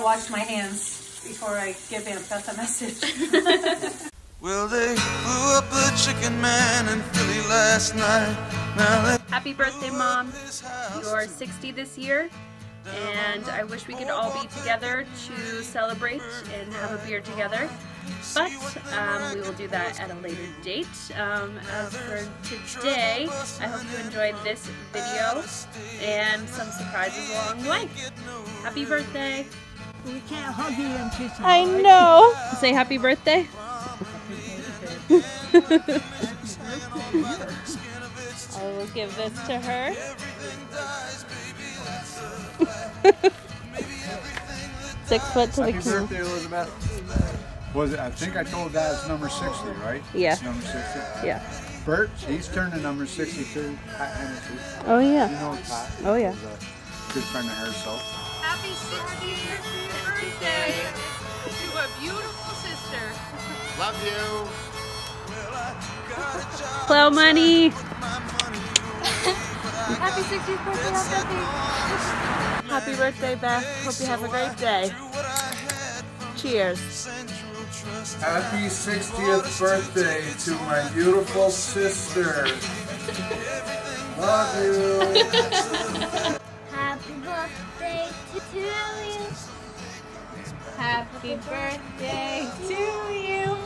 wash my hands before I give Aunt Beth a message. Well, they blew up the Chicken Man in Philly last night. Now Happy birthday, Mom. You're 60 this year, and I wish we could all be together to celebrate and have a beer together. But we will do that at a later date. As for today, I hope you enjoyed this video and some surprises along the way. Happy birthday. We can't hug you and kiss you. I know. Say happy birthday. I will give this to her. 6 foot to the Happy birthday, Elizabeth. Was it? I think I told Dad it's number 60, right? Yeah. It's number 60. Yeah. Bert, he's turning number 62. Pat Hennessy. Oh yeah. You know Pat. Oh yeah. He's a good friend of hers, so. Happy 60th birthday to a beautiful sister. Love you. Plow money. Happy 60th birthday, Aunt Bethy. Happy birthday, Beth. Hope you have a great day. Cheers. Happy 60th birthday to my beautiful sister. Love you. Happy birthday to you. Happy birthday to you.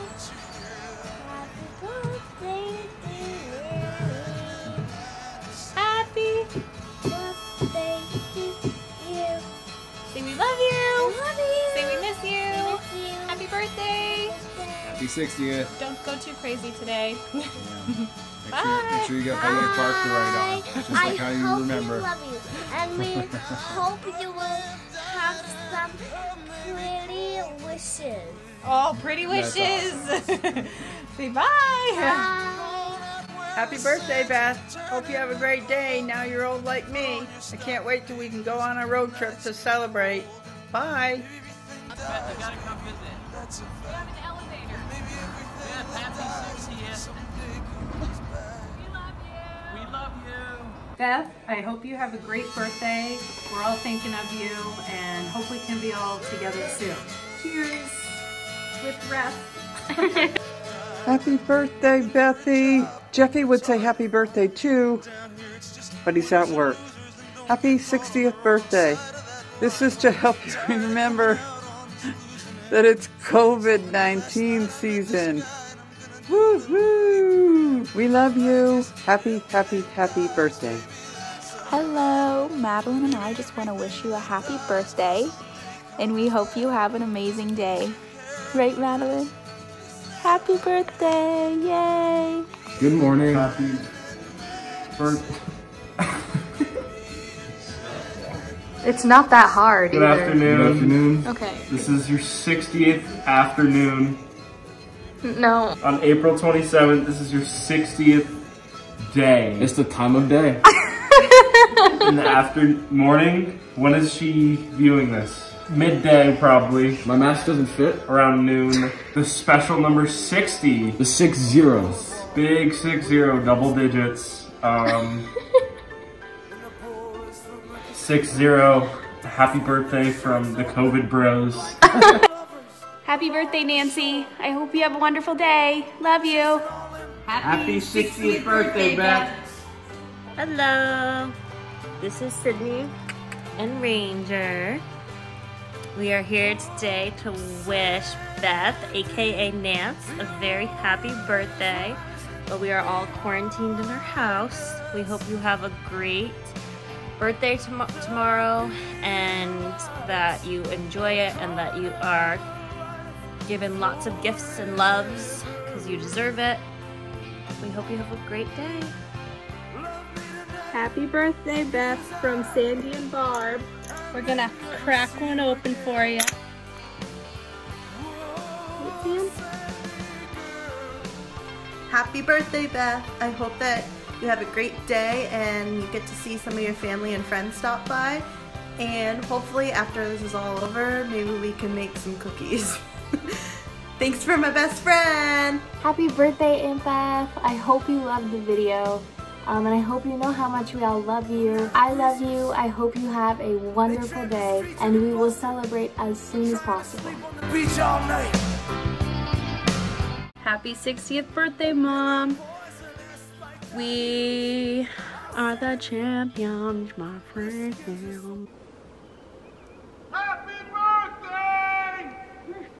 Happy birthday to you. Say we love you. Love you. Say we miss you. Miss you. Happy birthday. Happy 60th. Don't go too crazy today. Make sure you get Holiday Park the right on. Just like how you remember. We love you. And we hope you will have some pretty wishes. Oh, pretty That's wishes. Say bye. Bye. Happy birthday, Beth. Hope you have a great day. Now you're old like me. I can't wait till we can go on a road trip to celebrate. Bye. Beth, you gotta come visit. We have an elevator. Beth, happy 60th. We love you. We love you. Beth, I hope you have a great birthday. We're all thinking of you and hope we can be all together soon. Cheers with breath. Happy birthday, Bethy. Jeffy would say happy birthday too, but he's at work. Happy 60th birthday. This is to help you remember that it's COVID-19 season. Woo-hoo! We love you. Happy, happy, happy birthday. Hello, Madeline and I just want to wish you a happy birthday, and we hope you have an amazing day. Right, Madeline? Happy birthday! Yay! Good morning. Happy birthday. It's not that hard Good afternoon. Good afternoon. Okay. This is your 60th afternoon. No. On April 27th, this is your 60th day. It's the time of day. In the morning, when is she viewing this? Midday, probably. My mask doesn't fit. Around noon. The special number 60. The 6 zeros. Big 60, double digits. 60. Happy birthday from the COVID bros. Happy birthday, Nancy. I hope you have a wonderful day. Love you. Happy 60th birthday, Beth. Hello, this is Sydney and Ranger. We are here today to wish Beth, aka Nance, a very happy birthday. But we are all quarantined in our house. We hope you have a great birthday tomorrow and that you enjoy it and that you are given lots of gifts and loves because you deserve it. We hope you have a great day. Happy birthday, Beth, from Sandy and Barb. We're gonna crack one open for you. Happy birthday, Beth. I hope that you have a great day and you get to see some of your family and friends stop by. And hopefully after this is all over, maybe we can make some cookies. Thanks for my best friend. Happy birthday, Aunt Beth. I hope you loved the video. And I hope you know how much we all love you. I love you. I hope you have a wonderful day, and we will celebrate as soon as possible. Happy 60th birthday, Mom. We are the champions, my friend.